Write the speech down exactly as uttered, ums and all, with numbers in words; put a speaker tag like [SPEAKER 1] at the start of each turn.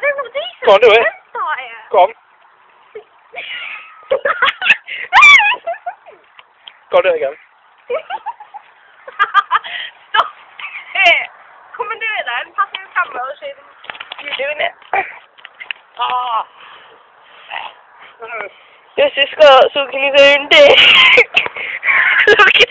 [SPEAKER 1] criminal decent.
[SPEAKER 2] Go on, do it.
[SPEAKER 1] Don't start it.
[SPEAKER 2] Go on. Go on, do it again.
[SPEAKER 1] Stop it. Come and do it then. Pass me the camera. I'll show them you doing it.
[SPEAKER 2] Ah.
[SPEAKER 1] This has got sucking his own dick. Look at